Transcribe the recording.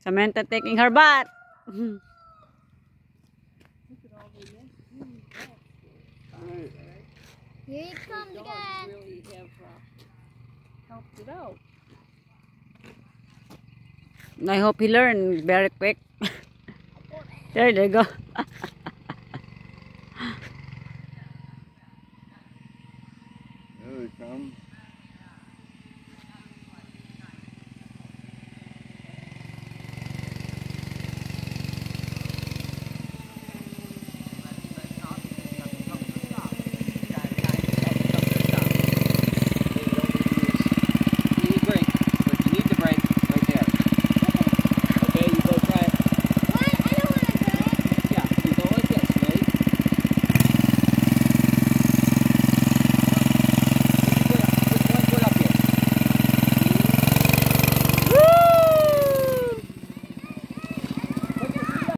Samantha taking her bath. Here it comes again. Really have helped it out. I hope he learned very quick. There they go.